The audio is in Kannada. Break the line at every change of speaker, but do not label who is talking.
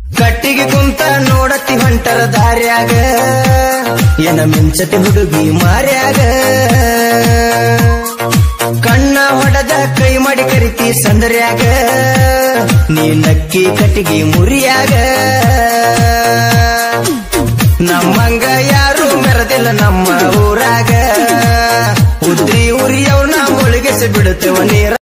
ಕಟ್ಟಿಗೆ ಕುಂತ ನೋಡತಿ ಹೊಂಟರ ದಾರ್ಯಾಗ ಏನ ಮಿಂಚತಿ ಹುಡುಗಿ ಮಾರ್ಯಾಗ ಕಣ್ಣ ಹೊಡೆದ ಕೈ ಮಾಡಿ ಕರಿತಿ ಸಂದರ್ಯಾಗ ನೀ ನಕ್ಕಿ ಕಟ್ಟಿಗೆ ಮುರಿಯಾಗ ನಮ್ಮಂಗ ಯಾರು ಮೆರದಿಲ್ಲ ನಮ್ಮ ಊರಾಗ ಉದ್ರಿ ಉರಿಯವ್ನ ಮುಳುಗಿಸಿ ಬಿಡುತ್ತೇವ ನೀರ